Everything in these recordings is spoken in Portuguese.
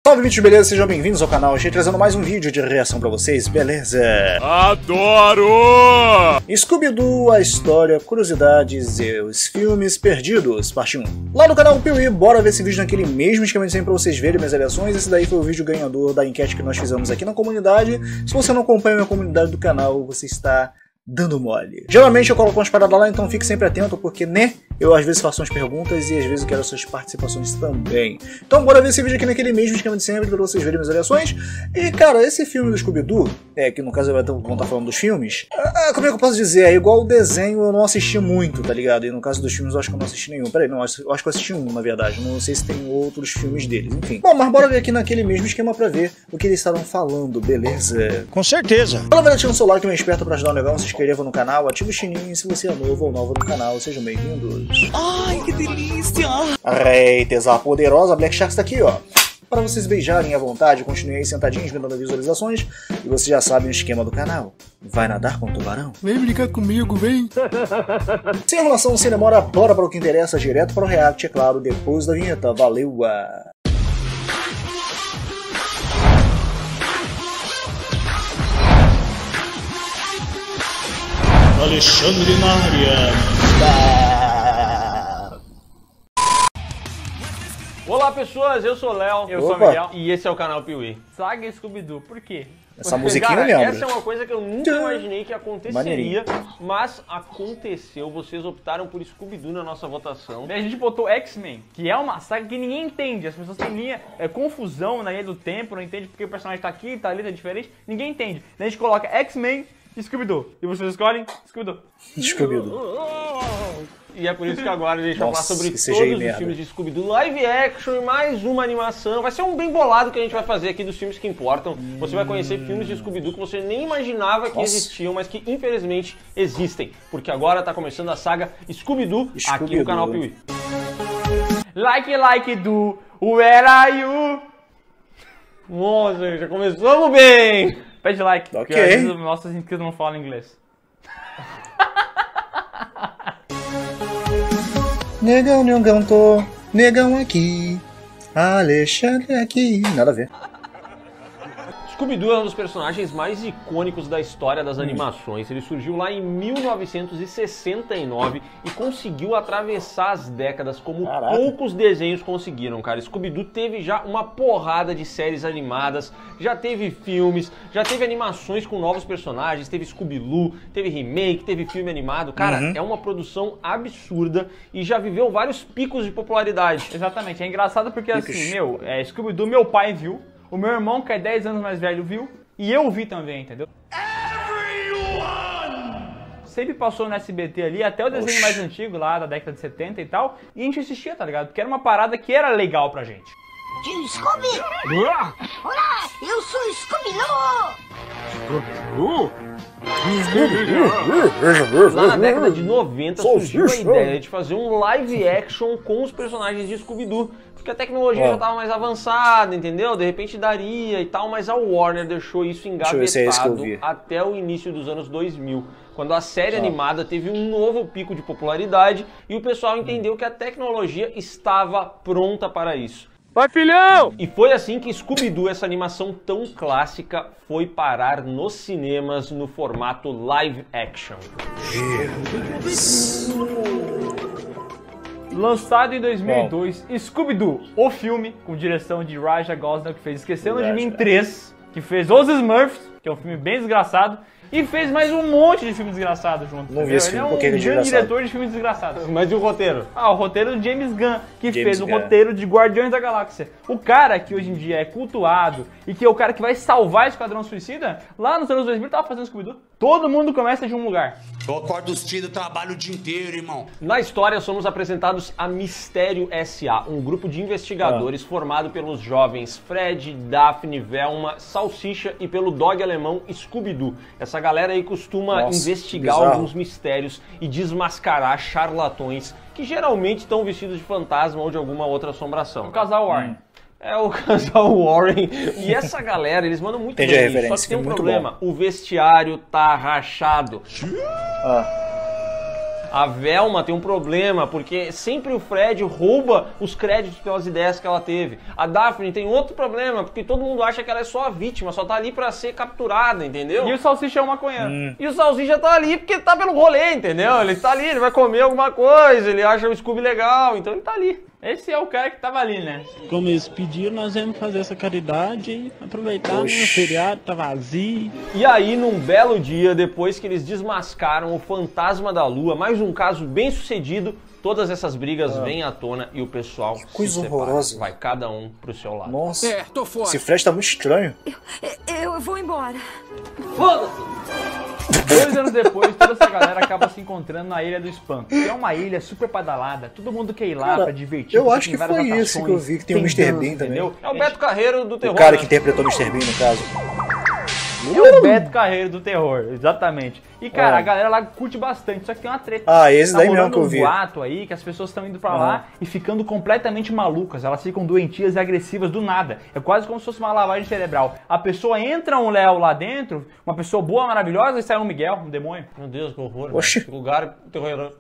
Salve, bichos, beleza? Sejam bem-vindos ao canal. Estou trazendo mais um vídeo de reação pra vocês, beleza? Adoro! Scooby-Doo, a história, curiosidades e os filmes perdidos, parte 1. Lá no canal Piuí, bora ver esse vídeo naquele mesmo esquema de sempre pra vocês verem minhas reações. Esse daí foi o vídeo ganhador da enquete que nós fizemos aqui na comunidade. Se você não acompanha a minha comunidade do canal, você está dando mole. Geralmente eu coloco umas paradas lá, então fique sempre atento, porque, né, eu às vezes faço umas perguntas e às vezes eu quero suas participações também. Então bora ver esse vídeo aqui naquele mesmo esquema de sempre, pra vocês verem minhas reações. E, cara, esse filme do Scooby-Doo, que no caso vão estar falando dos filmes, como é que eu posso dizer? É igual o desenho, eu não assisti muito, tá ligado? E no caso dos filmes eu acho que eu não assisti nenhum. Peraí, não, eu acho que eu assisti um, na verdade. Não sei se tem outros filmes deles, enfim. Bom, mas bora ver aqui naquele mesmo esquema pra ver o que eles estavam falando, beleza? Com certeza. Pelo menos ativa o seu like, meu esperto, pra ajudar o negócio, se inscreva no canal, ativa o sininho, e se você é novo ou nova no canal, sejam bem-vindos. Ai, que delícia! Eita, a poderosa Black Shark está aqui, ó. Para vocês beijarem à vontade, continuem aí sentadinhos, me dando visualizações. E vocês já sabem o esquema do canal. Vai nadar com o tubarão? Vem brincar comigo, vem! Sem enrolação, sem demora, bora para o que interessa, direto para o react, é claro, depois da vinheta. Valeu! Alexandre na área. Olá pessoas, eu sou o Léo, eu sou o Miguel e esse é o canal Piuí. Saga Scooby-Doo, por quê? Essa musiquinha Cara, eu lembro. essa é uma coisa que eu nunca imaginei que aconteceria, mas aconteceu. Vocês optaram por Scooby-Doo na nossa votação. Daí a gente botou X-Men, que é uma saga que ninguém entende. As pessoas têm confusão na linha do tempo, não entende porque o personagem tá aqui, tá ali, tá diferente. Ninguém entende. Daí a gente coloca X-Men e Scooby-Doo. E vocês escolhem Scooby-Doo. E é por isso que agora a gente vai falar sobre todos os filmes de Scooby-Doo, live action e mais uma animação. Vai ser um bem bolado que a gente vai fazer aqui dos filmes que importam. Você vai conhecer filmes de Scooby-Doo que você nem imaginava que existiam, mas que infelizmente existem. Porque agora tá começando a saga Scooby-Doo aqui no canal Piuí. Like do, where are you? Nossa, já começamos bem! Pede like, porque às vezes os nossos inscritos não falam inglês. Negão, tô negão aqui, Alexandre aqui, nada a ver. Scooby-Doo é um dos personagens mais icônicos da história das animações. Ele surgiu lá em 1969 e conseguiu atravessar as décadas como poucos desenhos conseguiram, cara. Scooby-Doo teve já uma porrada de séries animadas, já teve filmes, já teve animações com novos personagens, teve Scooby-Doo, teve remake, teve filme animado. Cara, é uma produção absurda e já viveu vários picos de popularidade. Exatamente, é engraçado porque assim, Scooby-Doo meu pai viu, o meu irmão, que é 10 anos mais velho, viu, e eu vi também, entendeu? Sempre passou no SBT ali, até o desenho mais antigo lá, da década de 70 e tal, e a gente assistia, tá ligado? Porque era uma parada que era legal pra gente. Scooby! Olá, eu sou Scooby-Doo! Lá na década de 90 surgiu a ideia de fazer um live action com os personagens de Scooby-Doo, porque a tecnologia já estava mais avançada, entendeu? De repente daria e tal, mas a Warner deixou isso engavetado até o início dos anos 2000, quando a série animada teve um novo pico de popularidade e o pessoal entendeu que a tecnologia estava pronta para isso. Vai, filhão! E foi assim que Scooby-Doo, essa animação tão clássica, foi parar nos cinemas no formato live action. Lançado em 2002, Scooby-Doo, o filme, com direção de Ryan Gosling, que fez Esquecendo de Mim 3, que fez Os Smurfs, que é um filme bem desgraçado, e fez mais um monte de filme desgraçado junto. Não vi esse filme, ele é um grande diretor de filmes desgraçados. Mas e o roteiro? O roteiro do James Gunn, que fez o roteiro de Guardiões da Galáxia. O cara que hoje em dia é cultuado e que é o cara que vai salvar o Esquadrão Suicida, lá nos anos 2000 tava fazendo Scooby-Doo. Todo mundo começa de um lugar. Eu acordo cedo, trabalho o dia inteiro, irmão. Na história, somos apresentados a Mistério S.A., um grupo de investigadores formado pelos jovens Fred, Daphne, Velma, Salsicha e pelo dog alemão Scooby-Doo. Essa galera aí costuma investigar alguns mistérios e desmascarar charlatões que geralmente estão vestidos de fantasma ou de alguma outra assombração. O casal Warren. É o casal Warren. E essa galera, eles mandam muito Entendi bem. a referência, só que tem um muito problema. O vestiário tá rachado. A Velma tem um problema, porque sempre o Fred rouba os créditos pelas ideias que ela teve. A Daphne tem outro problema, porque todo mundo acha que ela é só a vítima, só tá ali pra ser capturada, entendeu? E o Salsicha é um maconheiro. E o Salsicha tá ali porque tá pelo rolê, entendeu? Ele tá ali, ele vai comer alguma coisa, ele acha o Scooby legal, então ele tá ali. Esse é o cara que tava ali, né? Como eles pediram, nós vamos fazer essa caridade e aproveitar, né? O feriado tá vazio. E aí, num belo dia, depois que eles desmascaram o fantasma da lua, mais um caso bem sucedido, todas essas brigas vêm à tona e o pessoal coisa se separa. horrorosa. Vai cada um pro seu lado. Nossa, Tô fora. esse Fred tá muito estranho. Eu vou embora. Foda-se. 2 anos depois, toda essa galera acaba se encontrando na Ilha do Espanto, que é uma ilha super badalada, todo mundo quer ir lá pra divertir. Eu acho tem que várias foi atrações, esse que eu vi, que tem o Mr. Bean também. Entendeu? É o Beto Carreiro do terror. O cara né? que interpretou o Mr. Bean, no caso. É o Beto Carreiro do terror, exatamente. E cara, a galera lá curte bastante, só que tem uma treta. Ah, esse daí mesmo rolando que eu vi. um boato aí, que as pessoas estão indo pra lá e ficando completamente malucas. Elas ficam doentias e agressivas do nada. É quase como se fosse uma lavagem cerebral. A pessoa entra um Léo lá dentro, uma pessoa boa, maravilhosa, e sai um Miguel, um demônio. Meu Deus, que horror. Oxi. Que lugar terror.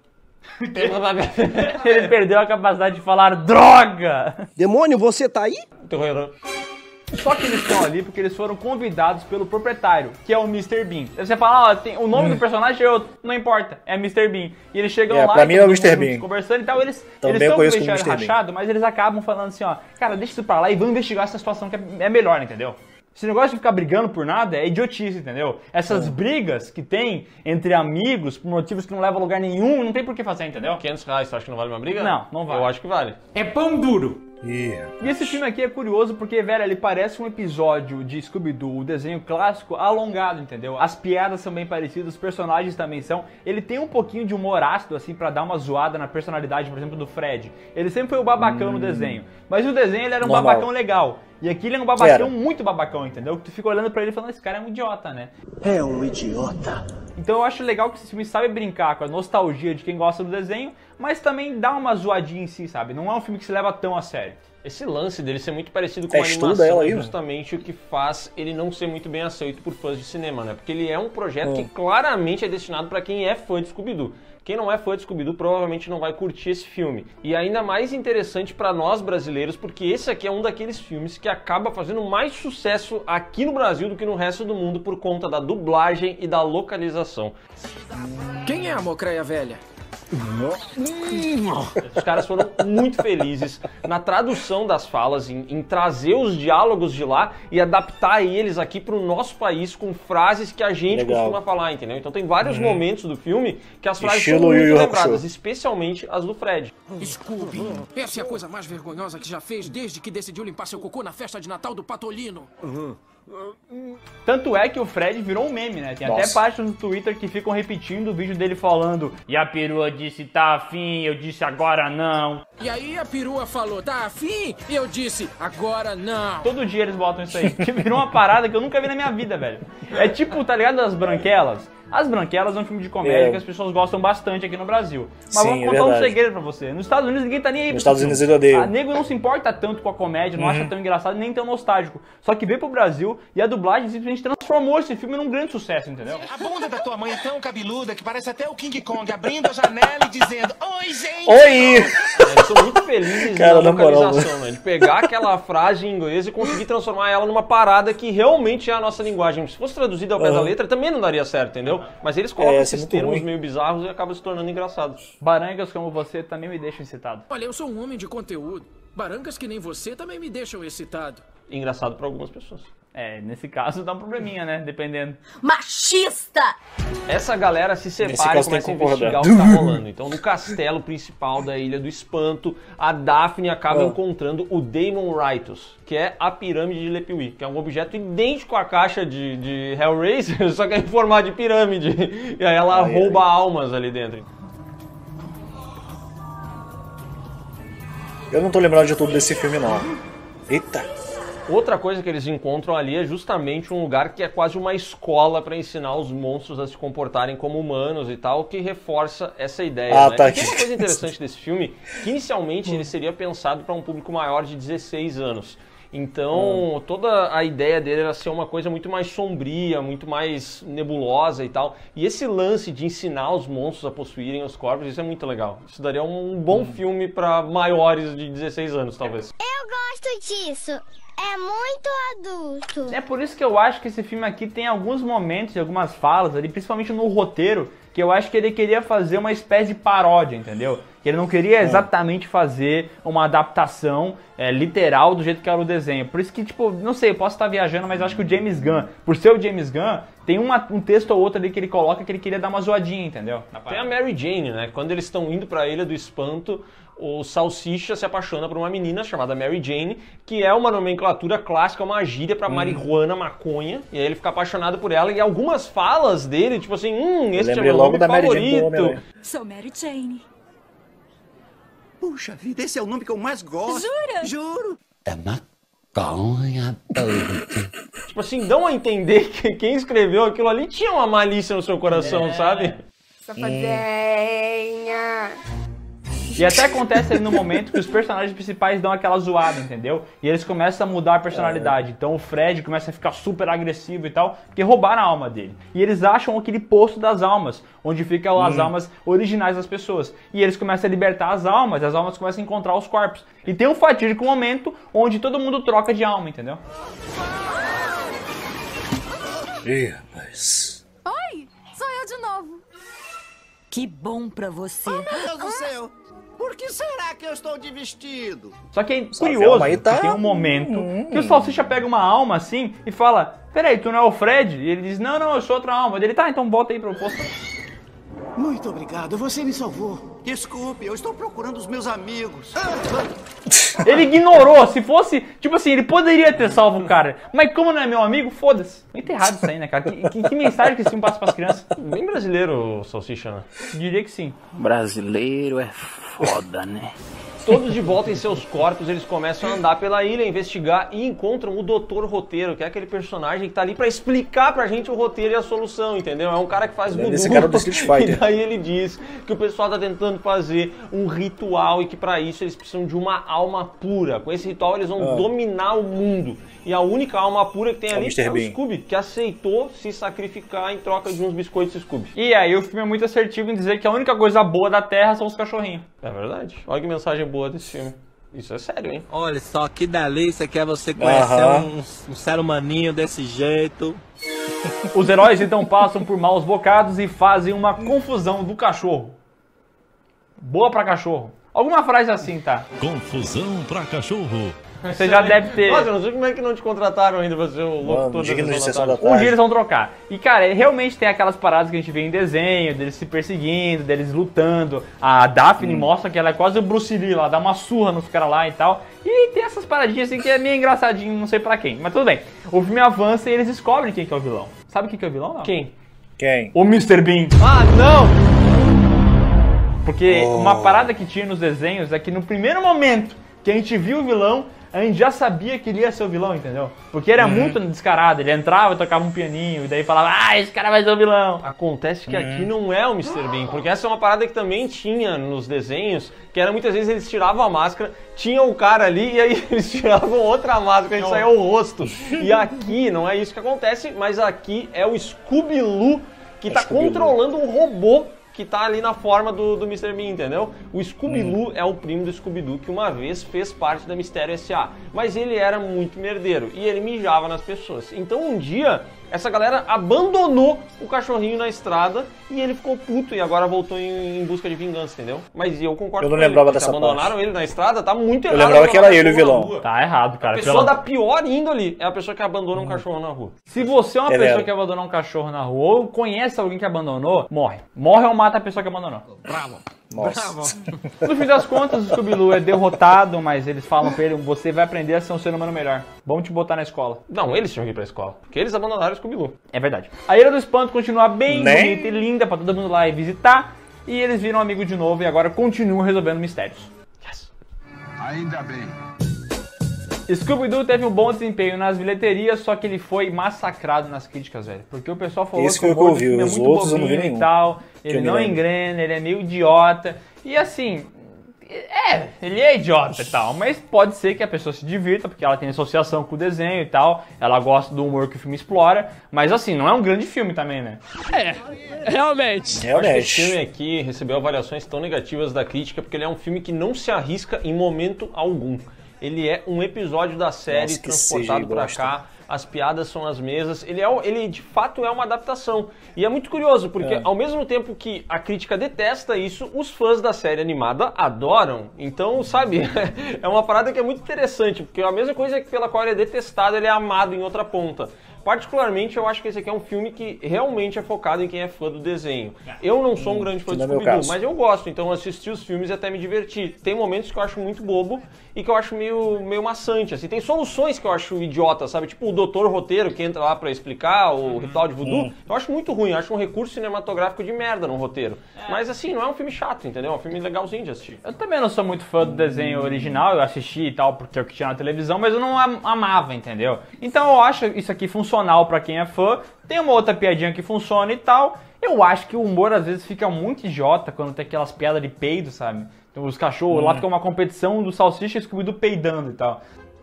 Ele perdeu a capacidade de falar droga! Demônio, você tá aí? Terror. Só que eles estão ali porque eles foram convidados pelo proprietário, que é o Mr. Bean. Aí você fala, ó, o nome do personagem é outro, não importa, é Mr. Bean. E eles chegam lá, pra mim é o Mr. juntos Bean. conversando e tal, eles Também estão com o conheço como vestiário Mr. Bean. rachado, mas eles acabam falando assim, ó, cara, deixa isso pra lá e vamos investigar essa situação que é melhor, entendeu? Esse negócio de ficar brigando por nada é idiotice, entendeu? Essas brigas que tem entre amigos por motivos que não levam a lugar nenhum, não tem por que fazer, entendeu? R$500, você acha que não vale uma briga? Não, não vale. Eu acho que vale. É pão duro. Ih, E esse filme aqui é curioso porque, velho, ele parece um episódio de Scooby-Doo, o desenho clássico, alongado, entendeu? As piadas são bem parecidas, os personagens também são. Ele tem um pouquinho de humor ácido, assim, pra dar uma zoada na personalidade, por exemplo, do Fred. Ele sempre foi o babacão no desenho. Mas no desenho ele era um Normal. babacão legal. E aqui ele é um babacão muito babacão, entendeu? Que tu fica olhando pra ele e falando, esse cara é um idiota, né? É um idiota. Então eu acho legal que esse filme sabe brincar com a nostalgia de quem gosta do desenho, mas também dá uma zoadinha em si, sabe? Não é um filme que se leva tão a sério. Esse lance dele ser muito parecido com a Estuda animação ela aí, é mano. justamente o que faz ele não ser muito bem aceito por fãs de cinema, né? Porque ele é um projeto que claramente é destinado pra quem é fã de Scooby-Doo. Quem não é fã de Scooby-Doo provavelmente não vai curtir esse filme. E ainda mais interessante pra nós brasileiros, porque esse aqui é um daqueles filmes que acaba fazendo mais sucesso aqui no Brasil do que no resto do mundo por conta da dublagem e da localização. Quem é a mocreia velha? Os caras foram muito felizes na tradução das falas, em trazer os diálogos de lá e adaptar eles aqui pro nosso país com frases que a gente Legal. costuma falar, entendeu? Então tem vários momentos do filme que as frases Estilo são Yu muito Yu lembradas, Hakusho. especialmente as do Fred. Scooby, essa é a coisa mais vergonhosa que já fez desde que decidiu limpar seu cocô na festa de Natal do Patolino. Tanto é que o Fred virou um meme, né? Tem até Nossa. páginas no Twitter que ficam repetindo o vídeo dele falando e a perua disse tá afim, eu disse agora não. E aí a perua falou, tá afim? E eu disse, agora não. Todo dia eles botam isso aí, que virou uma parada que eu nunca vi na minha vida, velho. É tipo, tá ligado, As Branquelas? As Branquelas é um filme de comédia que as pessoas gostam bastante aqui no Brasil. Mas Sim, vou é contar um verdade. segredo pra você. Nos Estados Unidos ninguém tá nem aí. Nos pra Estados esse Unidos filme. ele odeia. A nego não se importa tanto com a comédia, não acha tão engraçado nem tão nostálgico. Só que veio pro Brasil e a dublagem simplesmente transformou esse filme num grande sucesso, entendeu? A bunda da tua mãe é tão cabeluda que parece até o King Kong abrindo a janela e dizendo Oi, gente! Oi! Eles são muito felizes Cara, na na moral, localização, né? De pegar aquela frase em inglês e conseguir transformar ela numa parada que realmente é a nossa linguagem. Se fosse traduzida ao pé da letra, também não daria certo, entendeu? Mas eles colocam ia ser esses muito termos ruim. meio bizarros e acabam se tornando engraçados. Barangas como você também me deixam excitado. Olha, eu sou um homem de conteúdo. Barangas que nem você também me deixam excitado. Engraçado pra algumas pessoas. É, nesse caso dá um probleminha, né? Dependendo. Machista! Essa galera se separa e caso tem começa a que concordar. investigar o que tá rolando. Então, no castelo principal da Ilha do Espanto, a Daphne acaba encontrando o Damon Rytos, que é a pirâmide de Lepiwi, que é um objeto idêntico à caixa de Hellraiser, só que é em formato de pirâmide. E aí ela rouba almas ali dentro. Eu não tô lembrado de tudo desse filme, não. Eita! Outra coisa que eles encontram ali é justamente um lugar que é quase uma escola para ensinar os monstros a se comportarem como humanos e tal, que reforça essa ideia. Ah, né? tá. E tem uma coisa interessante desse filme, que inicialmente ele seria pensado para um público maior de 16 anos. Então, toda a ideia dele era ser uma coisa muito mais sombria, muito mais nebulosa e tal. E esse lance de ensinar os monstros a possuírem os corpos, isso é muito legal. Isso daria um bom filme para maiores de 16 anos, talvez. Eu gosto disso. É muito adulto. É por isso que eu acho que esse filme aqui tem alguns momentos e algumas falas ali, principalmente no roteiro, que eu acho que ele queria fazer uma espécie de paródia, entendeu? Que ele não queria exatamente fazer uma adaptação literal do jeito que era o desenho. Por isso que, tipo, não sei, eu posso estar viajando, mas eu acho que o James Gunn, por ser o James Gunn, tem um texto ou outro ali que ele coloca que ele queria dar uma zoadinha, entendeu? Tem a Mary Jane, né? Quando eles estão indo pra Ilha do Espanto, o Salsicha se apaixona por uma menina chamada Mary Jane, que é uma nomenclatura clássica, uma gíria pra marihuana, maconha, e aí ele fica apaixonado por ela, e algumas falas dele, tipo assim, esse é meu nome favorito. Sou Mary Jane. Puxa vida, esse é o nome que eu mais gosto. Jura? Juro. É maconha doida. Tipo assim, dão a entender que quem escreveu aquilo ali tinha uma malícia no seu coração, sabe? Safadinha. E até acontece ali no momento que os personagens principais dão aquela zoada, entendeu? E eles começam a mudar a personalidade. Então o Fred começa a ficar super agressivo e tal, porque roubaram a alma dele. E eles acham aquele poço das almas, onde ficam as almas originais das pessoas. E eles começam a libertar as almas começam a encontrar os corpos. E tem um fatídico momento onde todo mundo troca de alma, entendeu? Ih, rapaz. Oi, sou eu de novo. Que bom pra você. Oh, meu Deus do céu. Por que será que eu estou de vestido? Só que é curioso que tá... tem um momento que o Salsicha pega uma alma assim e fala: peraí, tu não é o Fred? E ele diz: não, eu sou outra alma. Ele, tá, então volta aí pro posto. Muito obrigado, você me salvou. Desculpe, eu estou procurando os meus amigos. Ele ignorou, se fosse, tipo assim, ele poderia ter salvo o cara. Mas como não é meu amigo, foda-se. Muito errado isso aí, né, cara? Que mensagem que esse filme passa pras crianças? Bem brasileiro o Salsicha, né? Diria que sim. Brasileiro é foda, né? Todos de volta em seus corpos, eles começam a andar pela ilha, investigar e encontram o Dr. Roteiro, que é aquele personagem que tá ali pra explicar pra gente o roteiro e a solução, entendeu? É um cara que faz voodoo. Esse cara do Street Fighter. E daí ele diz que o pessoal tá tentando fazer um ritual e que pra isso eles precisam de uma alma pura. Com esse ritual eles vão dominar o mundo. E a única alma pura que tem ali é o Scooby, que aceitou se sacrificar em troca de uns biscoitos Scooby. E aí o filme é muito assertivo em dizer que a única coisa boa da Terra são os cachorrinhos. É verdade. Olha que mensagem boa desse filme. Isso é sério, hein? Olha só que delícia que é você conhecer um ser humaninho desse jeito. Os heróis então passam por maus bocados e fazem uma confusão do cachorro. Boa pra cachorro. Alguma frase assim, tá? Confusão pra cachorro. Você já deve ter... Nossa, eu não sei como é que não te contrataram ainda pra ser o locutor da Sessão da Um Tarde. dia eles vão trocar. E, cara, realmente tem aquelas paradas que a gente vê em desenho, deles se perseguindo, deles lutando. A Daphne mostra que ela é quase o Bruce Lee lá, dá uma surra nos caras lá e tal. E tem essas paradinhas assim que é meio engraçadinho, não sei pra quem. Mas tudo bem. O filme avança e eles descobrem quem que é o vilão. Sabe quem que é o vilão? Não? Quem? O Mr. Bean. Ah, não! Porque uma parada que tinha nos desenhos é que no primeiro momento que a gente viu o vilão, a gente já sabia que ele ia ser o vilão, entendeu? Porque era muito descarado, ele entrava e tocava um pianinho, e daí falava, esse cara vai ser o vilão. Acontece que aqui não é o Mr. Bean, porque essa é uma parada que também tinha nos desenhos, que era muitas vezes eles tiravam a máscara, tinha o cara ali, e aí eles tiravam outra máscara, e saía o rosto. E aqui não é isso que acontece, mas aqui é o Scooby-Loo que tá controlando um robô que tá ali na forma do Mr. Bean, entendeu? O Scooby-Loo é o primo do Scooby-Doo que uma vez fez parte da Mistério S.A. Mas ele era muito merdeiro e ele mijava nas pessoas. Então um dia, essa galera abandonou o cachorrinho na estrada e ele ficou puto e agora voltou em busca de vingança, entendeu? Mas eu concordo com ele. Eu não lembrava dessa parte. Abandonaram ele na estrada, tá muito errado. Eu lembrava que era ele o vilão. Tá errado, cara. A pessoa da pior índole é a pessoa que abandona um cachorro na rua. Se você é uma pessoa que abandonou um cachorro na rua ou conhece alguém que abandonou, morre. Morre ou mata a pessoa que abandonou. Bravo. Nossa. No fim das contas, o Scooby-Doo é derrotado, mas eles falam pra ele, você vai aprender a ser um ser humano melhor. Vamos te botar na escola. Não, eles tinham que ir pra escola, porque eles abandonaram o Scooby-Doo. É verdade. A Ilha do Espanto continua bem bonita e linda pra todo mundo lá ir visitar. E eles viram amigos de novo e agora continuam resolvendo mistérios. Yes. Ainda bem. Scooby-Doo teve um bom desempenho nas bilheterias, só que ele foi massacrado nas críticas, velho. Porque o pessoal falou que o filme é muito bobinho e tal, ele não engrena, ele é meio idiota. E assim, ele é idiota e tal, mas pode ser que a pessoa se divirta, porque ela tem associação com o desenho e tal, ela gosta do humor que o filme explora, mas assim, não é um grande filme também, né? Realmente. Eu acho que esse filme aqui recebeu avaliações tão negativas da crítica, porque ele é um filme que não se arrisca em momento algum. Ele é um episódio da série transportado pra cá. As piadas são as mesmas, ele de fato é uma adaptação. E é muito curioso, porque ao mesmo tempo que a crítica detesta isso, os fãs da série animada adoram. Então, sabe, é uma parada que é muito interessante, porque a mesma coisa que pela qual ele é detestado, ele é amado em outra ponta. Particularmente, eu acho que esse aqui é um filme que realmente é focado em quem é fã do desenho. Eu não sou um grande fã de Scooby-Doo, mas eu gosto, então assisti os filmes e até me diverti. Tem momentos que eu acho muito bobo e que eu acho meio maçante, assim. Tem soluções que eu acho idiota, sabe? Tipo o Doutor Roteiro, que entra lá pra explicar o ritual de voodoo. Eu acho muito ruim, eu acho um recurso cinematográfico de merda no roteiro. Mas assim, não é um filme chato, entendeu? É um filme legalzinho de assistir. Eu também não sou muito fã do desenho original, eu assisti e tal, porque é o que tinha na televisão, mas eu não amava, entendeu? Então eu acho isso aqui funcional pra quem é fã, tem uma outra piadinha que funciona e tal. Eu acho que o humor às vezes fica muito idiota quando tem aquelas piadas de peido, sabe? Então, os cachorros lá, fica uma competição do Salsicha e Scooby-Doo peidando e tal.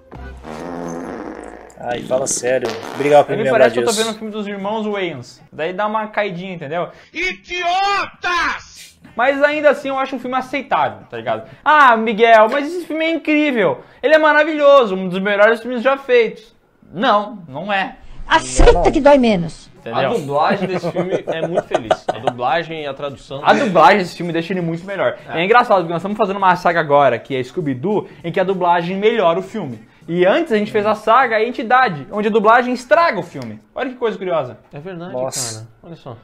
Ai, fala sério. Obrigado por me lembrar parece disso. que eu tô vendo o filme dos irmãos Wayans. Daí dá uma caidinha, entendeu? Idiotas! Mas ainda assim eu acho um filme aceitável, tá ligado? Ah, Miguel, mas esse filme é incrível. Ele é maravilhoso, um dos melhores filmes já feitos. Não, não é. Aceita que dói menos. Entendeu? A dublagem desse filme é muito feliz. A dublagem e a tradução... A dublagem desse filme deixa ele muito melhor. É engraçado, porque nós estamos fazendo uma saga agora, que é Scooby-Doo, em que a dublagem melhora o filme. E antes a gente fez a saga A Entidade, onde a dublagem estraga o filme. Olha que coisa curiosa. É verdade, cara. Olha só.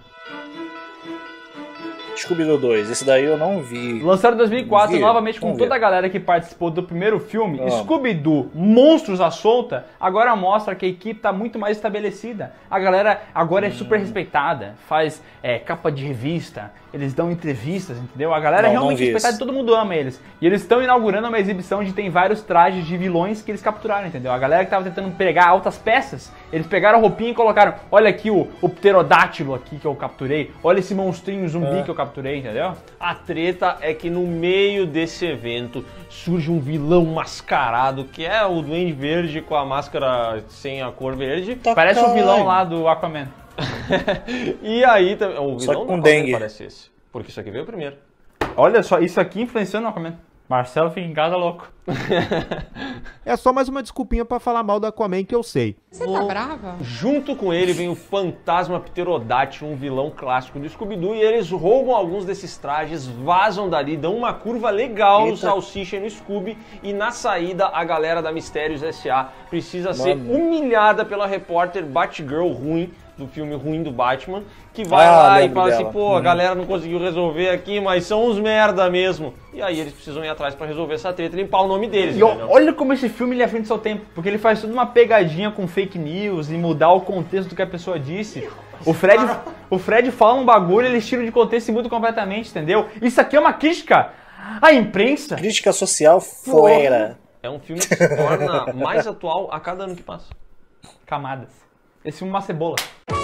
Scooby-Doo 2, esse daí eu não vi. Lançado em 2004, novamente com toda a galera que participou do primeiro filme, Scooby-Doo Monstros à Solta, agora mostra que a equipe está muito mais estabelecida. A galera agora é super respeitada, faz capa de revista, eles dão entrevistas, entendeu? A galera é realmente respeitada e todo mundo ama eles. E eles estão inaugurando uma exibição onde tem vários trajes de vilões que eles capturaram, entendeu? A galera que estava tentando pegar altas peças, eles pegaram a roupinha e colocaram, olha aqui o pterodátilo aqui que eu capturei, olha esse monstrinho zumbi que eu capturei, entendeu? A treta é que no meio desse evento surge um vilão mascarado, que é o Duende Verde com a máscara sem a cor verde. Parece o vilão lá do Aquaman. E aí também. O Só vilão com do dengue. parece esse. Porque isso aqui veio primeiro. Olha só, isso aqui influenciando o Aquaman. Marcelo fica em casa louco. É só mais uma desculpinha pra falar mal do Aquaman que eu sei. Você tá brava? Junto com ele vem o Fantasma Pterodátilo, um vilão clássico do Scooby-Doo, e eles roubam alguns desses trajes, vazam dali, dão uma curva legal no Salsicha e no Scooby, e na saída a galera da Mistérios S.A. precisa ser humilhada pela repórter Batgirl ruim, do filme ruim do Batman, que vai lá e fala assim, pô, a galera não conseguiu resolver aqui, mas são uns merda mesmo. E aí eles precisam ir atrás pra resolver essa treta e limpar o nome deles. E olha como esse filme ele é à frente do seu tempo, porque ele faz tudo uma pegadinha com fake news e mudar o contexto do que a pessoa disse. O Fred fala um bagulho, eles tiram de contexto e mudam completamente, entendeu? Isso aqui é uma crítica à imprensa. Crítica social fora. É um filme que se torna mais atual a cada ano que passa. Camadas. Esse filme é uma cebola.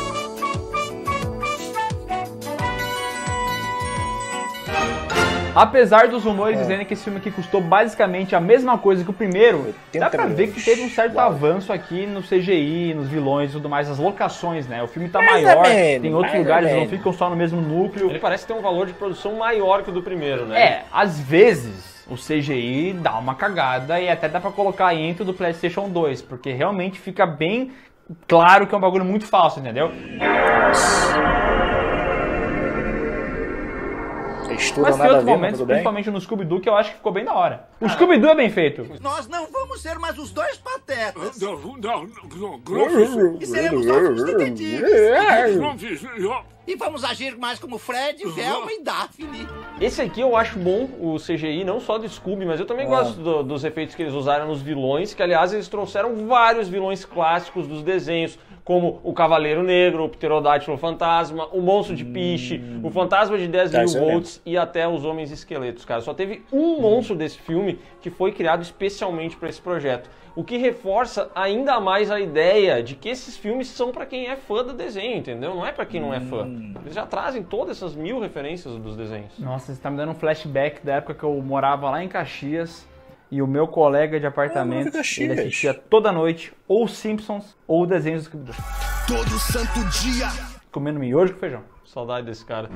Apesar dos rumores dizendo que esse filme aqui custou basicamente a mesma coisa que o primeiro, dá pra ver que teve um certo avanço aqui no CGI, nos vilões e tudo mais, as locações, né? O filme tá maior, tem outros lugares, não ficam só no mesmo núcleo. Ele parece ter um valor de produção maior que o do primeiro, né? É, às vezes o CGI dá uma cagada e até dá pra colocar intro do PlayStation 2, porque realmente fica bem claro que é um bagulho muito falso, entendeu? Mas tem outros momentos, principalmente no Scooby-Doo, que eu acho que ficou bem da hora. O Scooby-Doo é bem feito. Nós não vamos ser mais os dois patetas. Não. E seremos ótimos detetives. E vamos agir mais como Fred, Velma e Daphne. Esse aqui eu acho bom, o CGI, não só do Scooby, mas eu também gosto dos efeitos que eles usaram nos vilões, que aliás eles trouxeram vários vilões clássicos dos desenhos, como o Cavaleiro Negro, o Pterodátilo Fantasma, o Monstro de Piche, o Fantasma de 10 mil volts e até os Homens Esqueletos, cara. Só teve um monstro desse filme que foi criado especialmente para esse projeto. O que reforça ainda mais a ideia de que esses filmes são para quem é fã do desenho, entendeu? Não é para quem não é fã. Eles já trazem todas essas 1000 referências dos desenhos. Nossa, você tá me dando um flashback da época que eu morava lá em Caxias e o meu colega de apartamento, ele assistia toda noite ou Simpsons ou desenhos do Scooby-Doo. Todo santo dia! Comendo miojo com feijão. Saudade desse cara.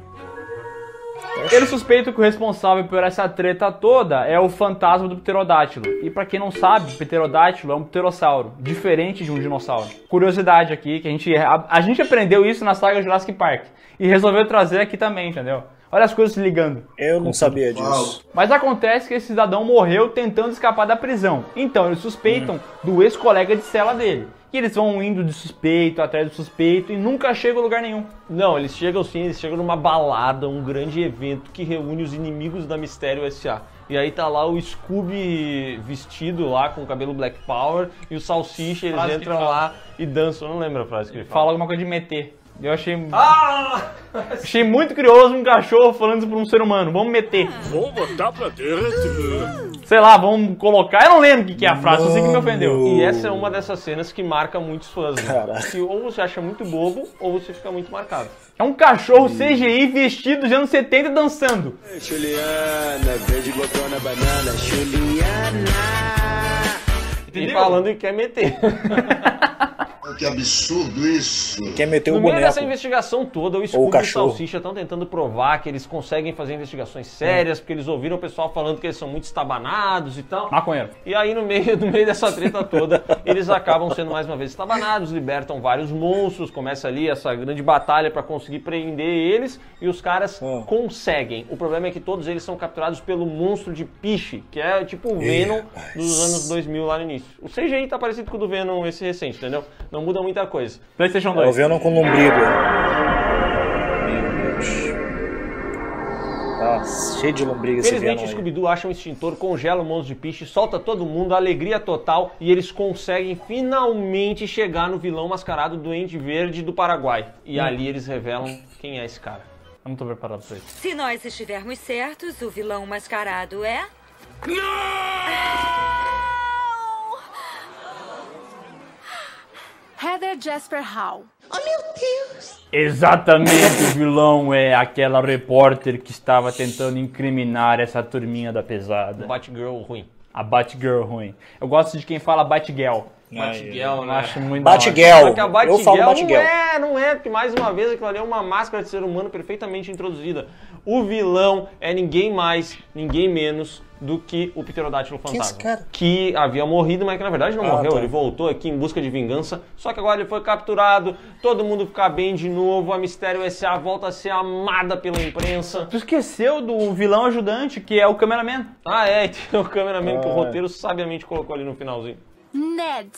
Ele suspeita que o responsável por essa treta toda é o fantasma do pterodátilo. E pra quem não sabe, o pterodátilo é um pterossauro, diferente de um dinossauro. Curiosidade aqui, que a gente aprendeu isso na saga Jurassic Park. E resolveu trazer aqui também, entendeu? Olha as coisas se ligando. Eu não sabia disso. Mas acontece que esse cidadão morreu tentando escapar da prisão. Então eles suspeitam do ex-colega de cela dele. E eles vão indo de suspeito atrás do suspeito e nunca chegam a lugar nenhum. Não, eles chegam sim, eles chegam numa balada, um grande evento que reúne os inimigos da Mistério S.A. E aí tá lá o Scooby vestido lá com o cabelo Black Power e o Salsicha, eles entram lá e dançam. Eu não lembro a frase que ele fala alguma coisa de meter. Eu achei... achei muito curioso um cachorro falando isso pra um ser humano. Vamos meter. Vou botar pra dentro. Sei lá, vamos colocar. Eu não lembro o que é a frase, eu sei que me ofendeu. E essa é uma dessas cenas que marca muitos fãs. Né? Que ou você acha muito bobo, ou você fica muito marcado. É um cachorro CGI vestido dos anos 70 dançando. Juliana, verde botona banana, Juliana. E falando que quer meter. Que absurdo isso! Quer meter o boneco. No meio dessa investigação toda, o Scooby e o Salsicha estão tentando provar que eles conseguem fazer investigações sérias, porque eles ouviram o pessoal falando que eles são muito estabanados e tal. Maconheiro. E aí, no meio dessa treta toda, eles acabam sendo mais uma vez estabanados, libertam vários monstros, começa ali essa grande batalha para conseguir prender eles, e os caras conseguem. O problema é que todos eles são capturados pelo Monstro de Piche, que é tipo o Venom dos anos 2000 lá no início. O CGI tá parecido com o do Venom esse recente, entendeu? Não muda muita coisa. PlayStation 2. É o Venom com lombrigo. Meu Deus. Tá cheio de lombriga esse Venom. Felizmente o Scooby-Doo acha um extintor, congela o Monstro de Piche, solta todo mundo, alegria total, e eles conseguem finalmente chegar no vilão mascarado do Duende Verde do Paraguai. E ali eles revelam quem é esse cara. Eu não tô preparado pra isso. Se nós estivermos certos, o vilão mascarado é... Heather Jasper Hall. Oh, meu Deus! Exatamente, o vilão é aquela repórter que estava tentando incriminar essa turminha da pesada. Batgirl ruim. A Batgirl ruim. Eu gosto de quem fala Batgirl. Batgirl, né? Acho muito Batgirl. Só que a Batgirl eu falo Batgirl. Não é, porque mais uma vez aquilo ali é uma máscara de ser humano perfeitamente introduzida. O vilão é ninguém mais, ninguém menos do que o Pterodátilo Fantasma. Que havia morrido, mas que na verdade não morreu. Tá. Ele voltou aqui em busca de vingança, só que agora ele foi capturado, todo mundo fica bem de novo, a Mistério S.A. volta a ser amada pela imprensa. Tu esqueceu do vilão ajudante, que é o cameraman. Ah, é, tem o cameraman que o roteiro sabiamente colocou ali no finalzinho. Ned.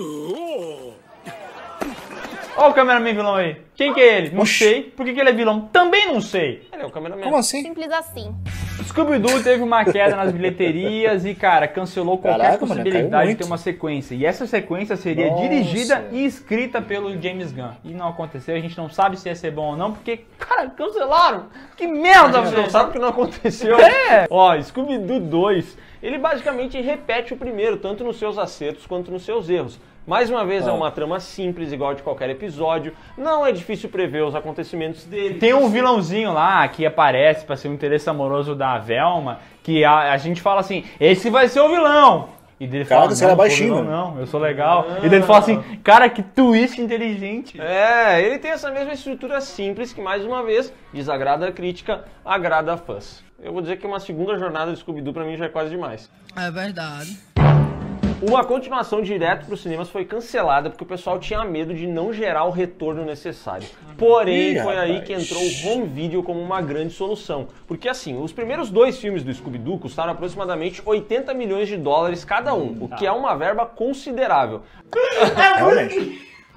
Olha o cameraman vilão aí. Quem que é ele? Não sei. Por que ele é vilão? Também não sei. Ele é o cameraman. Como assim? Simples assim. Scooby-Doo teve uma queda nas bilheterias e, cara, cancelou qualquer possibilidade de ter uma sequência. E essa sequência seria dirigida e escrita pelo James Gunn. E não aconteceu, a gente não sabe se ia ser bom ou não, porque, cara, cancelaram. Que merda, a gente não sabe o que não aconteceu. Ó, Scooby-Doo 2, ele basicamente repete o primeiro, tanto nos seus acertos quanto nos seus erros. Mais uma vez, é uma trama simples, igual de qualquer episódio. Não é difícil prever os acontecimentos dele. Tem um vilãozinho lá que aparece pra ser um interesse amoroso da Velma, que a gente fala assim, esse vai ser o vilão. E dele fala, você é baixinho. Não, eu sou legal. E dele fala assim, cara, que twist inteligente. É, ele tem essa mesma estrutura simples que, mais uma vez, desagrada a crítica, agrada a fãs. Eu vou dizer que uma segunda jornada de Scooby-Doo pra mim já é quase demais. É verdade. Uma continuação direto para os cinemas foi cancelada porque o pessoal tinha medo de não gerar o retorno necessário. Porém, foi aí que entrou o home video como uma grande solução. Porque assim, os primeiros 2 filmes do Scooby-Doo custaram aproximadamente 80 milhões de dólares cada um, o que é uma verba considerável. Realmente.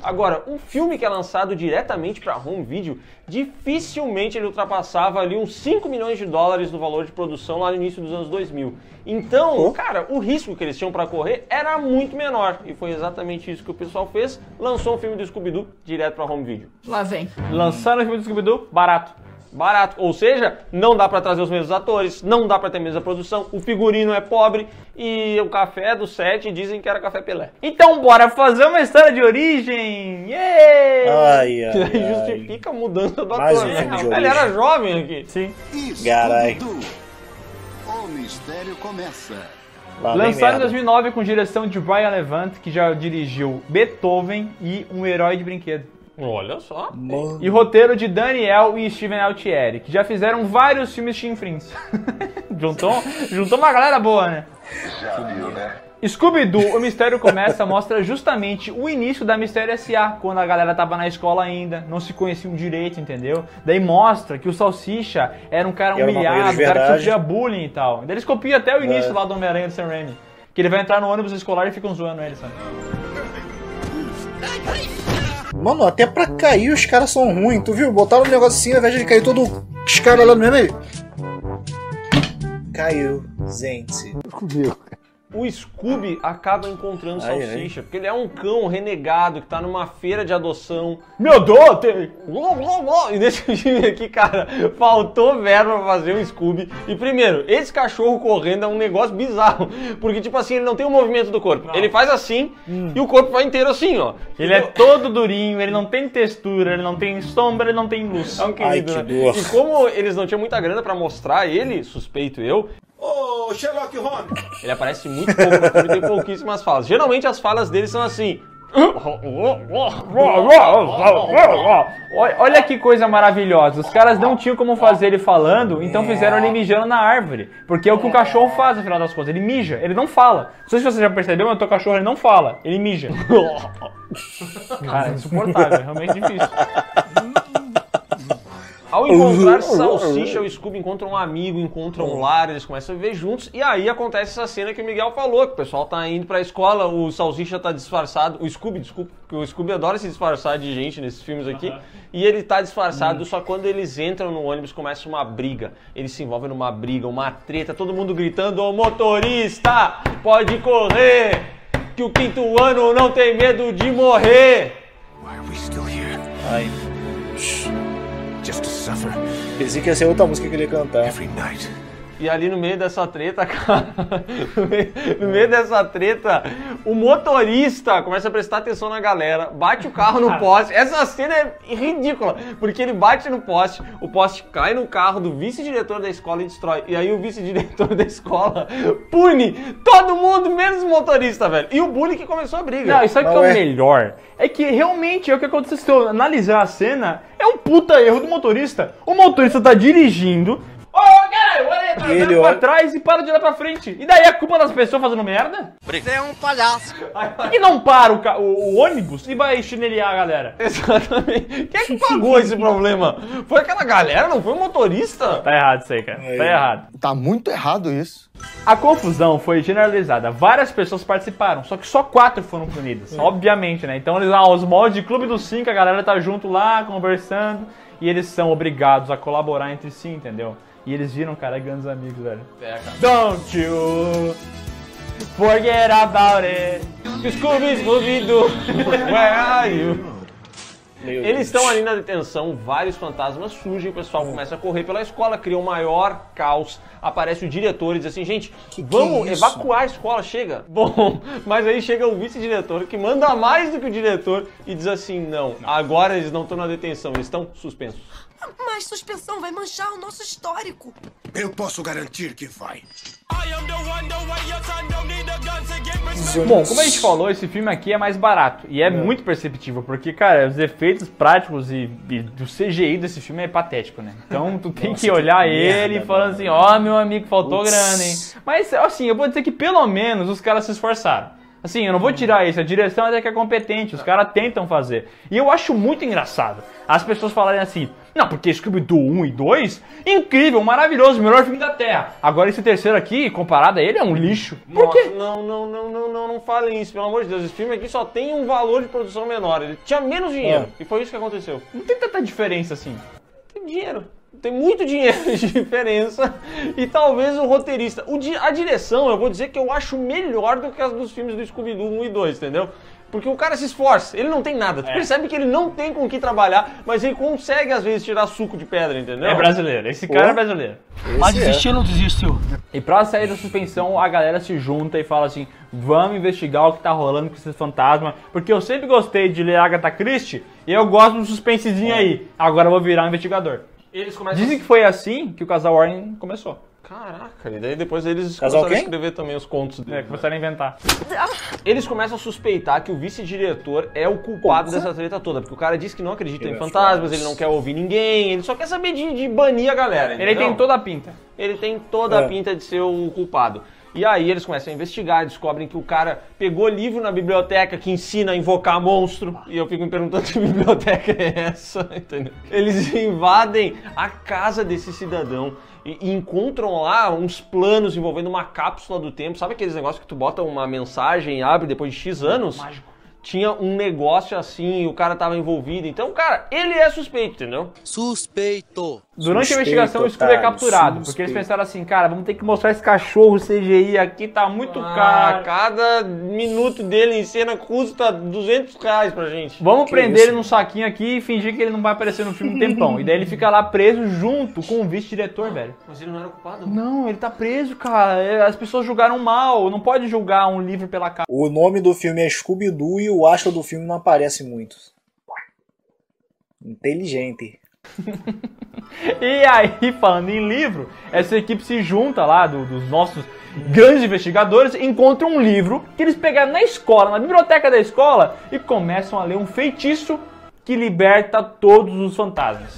Agora, um filme que é lançado diretamente para home video, dificilmente ele ultrapassava ali uns 5 milhões de dólares no valor de produção lá no início dos anos 2000. Então, cara, o risco que eles tinham para correr era muito menor. E foi exatamente isso que o pessoal fez. Lançou um filme do Scooby-Doo direto para home video. Lá vem. Lançando o filme do Scooby-Doo, barato. Barato, ou seja, não dá pra trazer os mesmos atores, não dá pra ter a mesma produção, o figurino é pobre e o café do set dizem que era café Pelé. Então bora fazer uma história de origem! Ai, que daí justifica a mudança do mais ator, um né? filme de Ele origem. era jovem aqui. Sim. Carai. O mistério começa. Lançado em 2009 com direção de Brian Levant, que já dirigiu Beethoven e Um Herói de Brinquedo. Olha só. E roteiro de Daniel e Steven Altieri, que já fizeram vários filmes chinfrins. juntou uma galera boa, né? Já viu, né? Scooby-Doo, O Mistério Começa, mostra justamente o início da Mistério S.A., quando a galera tava na escola ainda, não se conheciam direito, entendeu? Daí mostra que o Salsicha era um cara humilhado, um cara que sofria bullying e tal. Daí eles copiam até o início lá do Homem-Aranha do Sam Raimi, que ele vai entrar no ônibus escolar e ficam zoando ele, sabe? Mano, até pra cair os caras são ruins. Tu viu? Botaram um negocinho ao invés de cair todo os caras lá no meio. Caiu, gente. O Scooby acaba encontrando Salsicha, porque ele é um cão renegado que tá numa feira de adoção. Meu dote! E nesse filme aqui, cara, faltou verba pra fazer um Scooby. E primeiro, esse cachorro correndo é um negócio bizarro, porque tipo assim, ele não tem o movimento do corpo. Ele faz assim e o corpo vai inteiro assim, ó. Ele é todo durinho, ele não tem textura, ele não tem sombra, ele não tem luz. É um querido, Ai, que né? dor. E como eles não tinham muita grana pra mostrar ele, suspeito eu, Ô, Sherlock Holmes! ele aparece muito pouco no filme e tem pouquíssimas falas. Geralmente as falas dele são assim. Olha que coisa maravilhosa. Os caras não tinham como fazer ele falando, então fizeram ele mijando na árvore. Porque é o que o cachorro faz no final das contas. Ele mija, ele não fala. Não sei se você já percebeu, mas o teu cachorro ele não fala, ele mija. Cara, é insuportável, é realmente difícil. Ao encontrar Salsicha, o Scooby encontra um amigo, encontra um lar, eles começam a viver juntos. E aí acontece essa cena que o Miguel falou, que o pessoal tá indo pra escola, o Salsicha tá disfarçado, o Scooby, desculpa, porque o Scooby adora se disfarçar de gente nesses filmes aqui. E ele tá disfarçado, só quando eles entram no ônibus começa uma briga. Eles se envolvem numa briga, uma treta, todo mundo gritando: ô motorista, pode correr, que o 5º ano não tem medo de morrer. Why are we still here? Ai. Just to suffer Pensei que ia ser outra música que ele ia cantar. every night. E ali no meio dessa treta, cara, no meio dessa treta, o motorista começa a prestar atenção na galera, bate o carro no poste. Essa cena é ridícula, porque ele bate no poste, o poste cai no carro do vice-diretor da escola e destrói. E aí o vice-diretor da escola pune todo mundo, menos o motorista, velho. E o bully que começou a briga. Não, isso aqui é o melhor. É que realmente é o que aconteceu. Se eu analisar a cena, é um puta erro do motorista. O motorista tá dirigindo. Ô, caralho, olha pra trás e para de olhar pra frente. E daí é culpa das pessoas fazendo merda? Você é um palhaço. Por que não para o ônibus e vai chinelear a galera? Exatamente. Quem é que pagou esse problema? Foi aquela galera, não foi o motorista? Tá errado isso aí, cara. Tá errado. Tá muito errado isso. A confusão foi generalizada. Várias pessoas participaram, só que só 4 foram punidas. Obviamente, né? Então eles, os moldes de Clube dos 5, a galera tá junto lá, conversando. E eles são obrigados a colaborar entre si, entendeu? E eles viram, cara, grandes amigos, velho. É, cara. Don't you forget about it. Scooby-Doo, where are you? Eles estão ali na detenção, vários fantasmas surgem, o pessoal começa a correr pela escola, cria um maior caos, aparece o diretor e diz assim: gente, vamos evacuar a escola, chega. Bom, mas aí chega o vice-diretor, que manda mais do que o diretor, e diz assim: não, agora eles não estão na detenção, eles estão suspensos. Mas suspensão vai manchar o nosso histórico. Eu posso garantir que vai. Bom, como a gente falou, esse filme aqui é mais barato. E é muito perceptível, porque, cara, os efeitos práticos e do CGI desse filme é patético, né? Então tu tem que olhar ele e falar assim: ó, meu amigo, faltou grana, hein? Mas, assim, eu vou dizer que pelo menos os caras se esforçaram. Assim, eu não vou tirar isso, a direção até que é competente, os caras tentam fazer. E eu acho muito engraçado as pessoas falarem assim, não, porque Scooby-Doo 1 e 2, incrível, maravilhoso, melhor filme da Terra. Agora esse terceiro aqui, comparado a ele, é um lixo. Por quê? Não falem isso, pelo amor de Deus. Esse filme aqui só tem um valor de produção menor, ele tinha menos dinheiro, e foi isso que aconteceu. Não tem tanta diferença assim. Tem dinheiro. Tem muito dinheiro de diferença e talvez o roteirista. A direção, eu vou dizer que eu acho melhor do que as dos filmes do Scooby-Doo 1 e 2, entendeu? Porque o cara se esforça, ele não tem nada. Tu percebe que ele não tem com o que trabalhar, mas ele consegue às vezes tirar suco de pedra, entendeu? É brasileiro, esse cara é brasileiro. Mas desistiu ou não desistiu? E pra sair da suspensão, a galera se junta e fala assim, vamos investigar o que tá rolando com esses fantasmas, porque eu sempre gostei de ler Agatha Christie e eu gosto do suspensezinho aí. Agora eu vou virar um investigador. Dizem que foi assim que o casal Warren começou. Caraca, e daí depois eles começaram a escrever também os contos dele. Começaram a inventar. Eles começam a suspeitar que o vice-diretor é o culpado dessa treta toda, porque o cara diz que não acredita em fantasmas, ele não quer ouvir ninguém, ele só quer saber de banir a galera, entendeu? Ele tem toda a pinta. Ele tem toda a pinta de ser o culpado. E aí eles começam a investigar, descobrem que o cara pegou livro na biblioteca que ensina a invocar monstro. E eu fico me perguntando que biblioteca é essa, entendeu? Eles invadem a casa desse cidadão e encontram lá uns planos envolvendo uma cápsula do tempo. Sabe aqueles negócios que tu bota uma mensagem e abre depois de X anos? Mágico. Tinha um negócio assim, o cara tava envolvido. Então, cara, ele é suspeito, entendeu? Suspeito. Durante a investigação, o Scooby é capturado, porque eles pensaram assim, cara, vamos ter que mostrar esse cachorro CGI aqui, tá muito caro. Cada minuto dele em cena custa R$200 pra gente. Vamos prender ele num saquinho aqui e fingir que ele não vai aparecer no filme um tempão. E daí ele fica lá preso junto com o vice-diretor, velho. Mas ele não era culpado? Não, ele tá preso, cara. As pessoas julgaram mal, não pode julgar um livro pela capa. O nome do filme é Scooby-Doo e o astro do filme não aparece muito. Inteligente. E aí, falando em livro, essa equipe se junta lá dos nossos grandes investigadores e encontra um livro que eles pegaram na escola, na biblioteca da escola, e começam a ler um feitiço que liberta todos os fantasmas.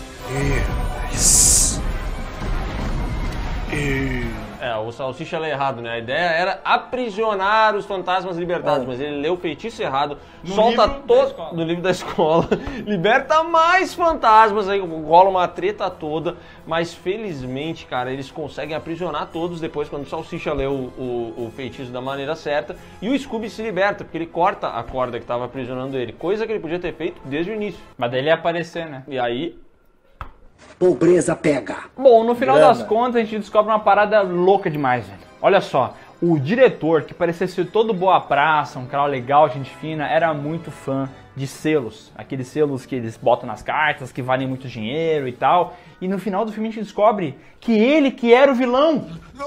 O Salsicha lê errado, né? A ideia era aprisionar os fantasmas libertados, mas ele leu o feitiço errado, solta todo no livro da escola, liberta mais fantasmas, aí rola uma treta toda, mas felizmente, cara, eles conseguem aprisionar todos depois quando o Salsicha lê o feitiço da maneira certa, e o Scooby se liberta, porque ele corta a corda que estava aprisionando ele, coisa que ele podia ter feito desde o início. Mas daí ele ia aparecer, né? E aí... Pobreza pega. Bom, no final das contas a gente descobre uma parada louca demais, velho. Olha só, o diretor, que parecia ser todo boa praça, um cara legal, gente fina, era muito fã de selos. Aqueles selos que eles botam nas cartas, que valem muito dinheiro e tal. E no final do filme a gente descobre que ele que era o vilão.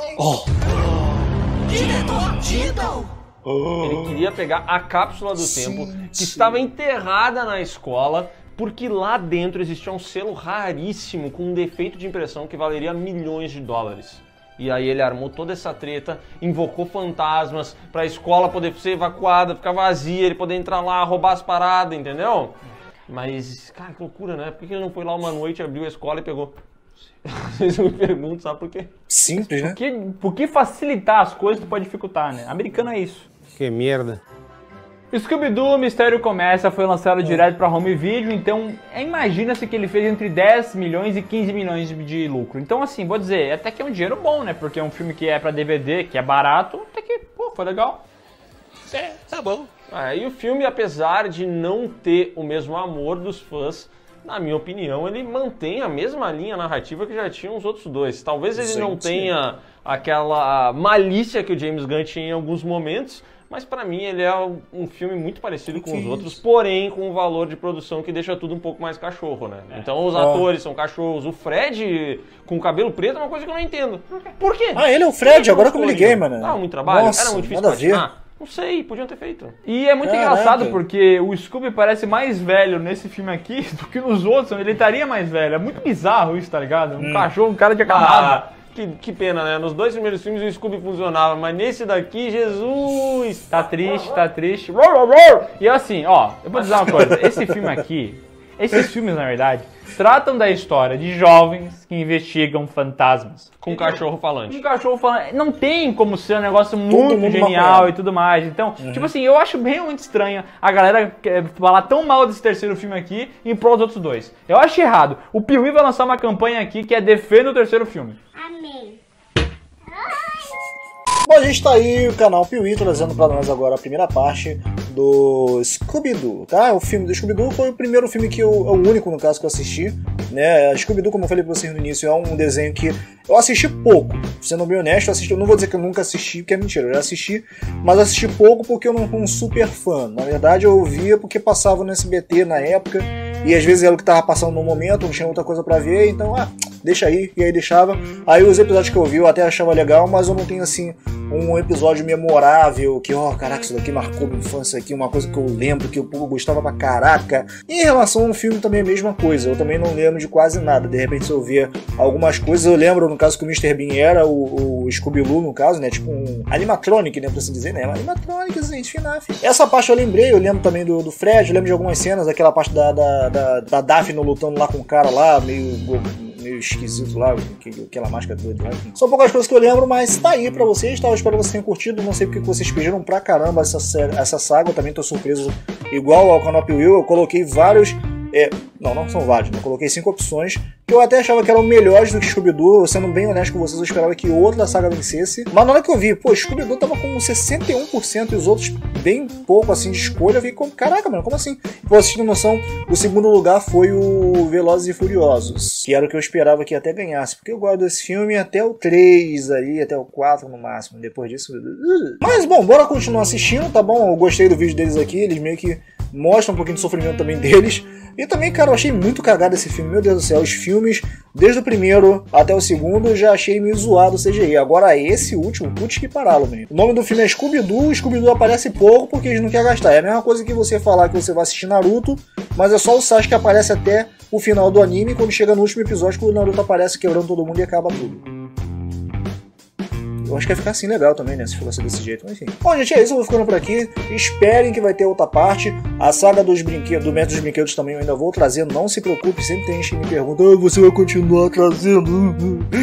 Diretor Diddle! Ele queria pegar a cápsula do tempo que estava enterrada na escola, porque lá dentro existia um selo raríssimo com um defeito de impressão que valeria milhões de dólares. E aí ele armou toda essa treta, invocou fantasmas pra escola poder ser evacuada, ficar vazia, ele poder entrar lá, roubar as paradas, entendeu? Mas, cara, que loucura, né? Por que ele não foi lá uma noite, abriu a escola e pegou? Vocês me perguntam, sabe por quê? Simples, né? Porque facilitar as coisas pode dificultar, né? Americano é isso. Que merda. Scooby-Doo, o Mistério Começa, foi lançado direto para home video, então imagina-se que ele fez entre 10 milhões e 15 milhões de lucro. Então assim, vou dizer, até que é um dinheiro bom, né? Porque é um filme que é para DVD, que é barato, até que, pô, foi legal. Tá bom. E o filme, apesar de não ter o mesmo amor dos fãs, na minha opinião, ele mantém a mesma linha narrativa que já tinham os outros dois. Talvez ele não tenha aquela malícia que o James Gunn tinha em alguns momentos, mas pra mim ele é um filme muito parecido com os outros, porém com um valor de produção que deixa tudo um pouco mais cachorro, né? Então os atores são cachorros, o Fred com cabelo preto é uma coisa que eu não entendo. Por quê? Ele é o Fred, agora que eu me liguei, mano. Muito trabalho? Nossa, era muito difícil nada a ver. Não sei, podiam ter feito. E é muito engraçado porque o Scooby parece mais velho nesse filme aqui do que nos outros, ele estaria mais velho. É muito bizarro isso, tá ligado? Um cachorro, um cara de acabado. Que pena, né? Nos dois primeiros filmes o Scooby funcionava, mas nesse daqui, Jesus! Tá triste, tá triste. E assim, ó, eu vou dizer uma coisa. Esse filme aqui, Esses filmes, na verdade, tratam da história de jovens que investigam fantasmas. Com um cachorro falante. Um cachorro falante. Não tem como ser um negócio muito genial e tudo mais. Então, tipo assim, eu acho realmente estranho a galera falar tão mal desse terceiro filme aqui em prol dos outros dois. Eu acho errado. O Piuí vai lançar uma campanha aqui que é defenda o terceiro filme. Amém. Bom, a gente tá aí, o canal Piuí, trazendo pra nós agora a primeira parte do Scooby-Doo, tá? O filme do Scooby-Doo foi o primeiro filme que é o único, no caso, que eu assisti, né? Scooby-Doo, como eu falei pra vocês no início, é um desenho que eu assisti pouco, sendo bem honesto, eu não vou dizer que eu nunca assisti, porque é mentira, eu já assisti, mas eu assisti pouco porque eu não fui um super fã. Na verdade, eu via porque passava no SBT na época, e às vezes era o que tava passando no momento, não tinha outra coisa pra ver, então, deixa aí, e aí deixava. Aí os episódios que eu vi eu até achava legal, mas eu não tenho, assim, um episódio memorável, que, caraca, isso daqui marcou minha infância aqui, uma coisa que eu lembro, que eu gostava pra caraca. E em relação ao filme também é a mesma coisa, eu também não lembro de quase nada. De repente, se eu ver algumas coisas, eu lembro, no caso, que o Mr. Bean era o Scooby-Doo, no caso, né, tipo um animatronic, né, por assim dizer, né, animatronic, gente, FNAF. Essa parte eu lembrei, eu lembro também do Fred, eu lembro de algumas cenas, aquela parte da Daphne lutando lá com o cara lá, meio esquisito lá, aquela máscara doida lá. São poucas coisas que eu lembro, mas tá aí pra vocês, tá? Eu espero que vocês tenham curtido. Não sei porque vocês pediram pra caramba essa saga, eu também tô surpreso. Igual ao canal Piuí, eu coloquei vários... Não são vários, né? Eu coloquei 5 opções que eu até achava que eram melhores do que Scooby-Doo. Sendo bem honesto com vocês, eu esperava que outra saga vencesse. Mas na hora que eu vi, Scooby-Doo tava com 61% e os outros bem pouco assim de escolha. Eu vi como, caraca, mano, como assim? Pra vocês terem noção, o segundo lugar foi o Velozes e Furiosos, que era o que eu esperava que até ganhasse, porque eu gosto desse filme até o 3 aí, até o 4 no máximo. Depois disso... Mas bom, bora continuar assistindo, tá bom? Eu gostei do vídeo deles aqui, eles meio que mostram um pouquinho de sofrimento também deles. E também, cara, eu achei muito cagado esse filme, meu Deus do céu. Os filmes, desde o primeiro até o segundo, eu já achei meio zoado o CGI. Agora esse último, putz que paralo, mesmo. O nome do filme é Scooby-Doo, o Scooby-Doo aparece pouco porque eles não querem gastar. É a mesma coisa que você falar que você vai assistir Naruto, mas é só o Sasuke que aparece até o final do anime, quando chega no último episódio que o Naruto aparece quebrando todo mundo e acaba tudo. Eu acho que vai ficar assim legal também, né? Se for desse jeito, mas enfim. Bom, gente, é isso. Eu vou ficando por aqui. Esperem que vai ter outra parte. A saga dos brinquedos, do Mestre dos Brinquedos também eu ainda vou trazer. Não se preocupe, sempre tem gente que me pergunta: você vai continuar trazendo?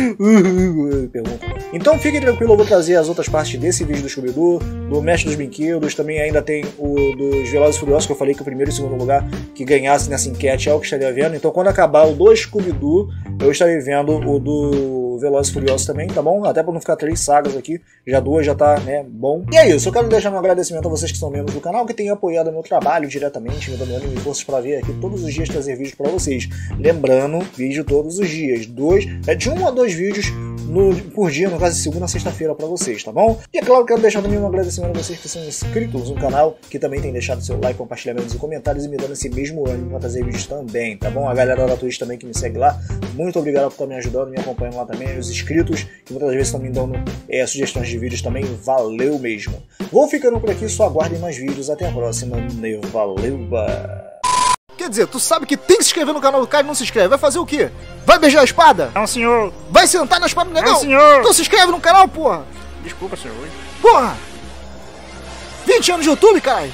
Então fiquem tranquilos, eu vou trazer as outras partes desse vídeo do Scooby-Doo, do Mestre dos Brinquedos. Também ainda tem o dos Velozes e Furiosos, que eu falei que o primeiro e o segundo lugar que ganhasse nessa enquete é o que estaria vendo. Então quando acabar o do Scooby-Doo, eu estarei vendo o do Velozes e Furiosos também, tá bom? Até pra não ficar 3 sagas aqui, já 2 já tá, né, bom. E é isso, eu quero deixar meu agradecimento a vocês que são membros do canal, que têm apoiado o meu trabalho diretamente, me dando ânimo e forças pra vir aqui todos os dias trazer vídeos pra vocês. Lembrando, vídeo todos os dias, de 1 a 2 vídeos por dia, no caso de segunda a sexta-feira pra vocês, tá bom? E é claro que eu quero deixar também um agradecimento a vocês que são inscritos no canal, que também tem deixado seu like, compartilhamentos e comentários e me dando esse mesmo ânimo pra trazer vídeos também, tá bom? A galera da Twitch também que me segue lá, muito obrigado por estar me ajudando, me acompanhando lá também, os inscritos, que muitas vezes estão me dando sugestões de vídeos também, valeu mesmo. Vou ficando por aqui, só aguardem mais vídeos, até a próxima, valeu, Quer dizer, tu sabe que tem que se inscrever no canal do cara e não se inscreve, vai fazer o quê? Vai beijar a espada? Não, senhor. Vai sentar na espada do negão? Não, senhor. Então se inscreve no canal, porra. Desculpa, senhor. Porra! 20 anos de YouTube, caralho!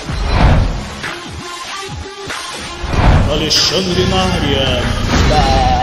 Alexandre na área.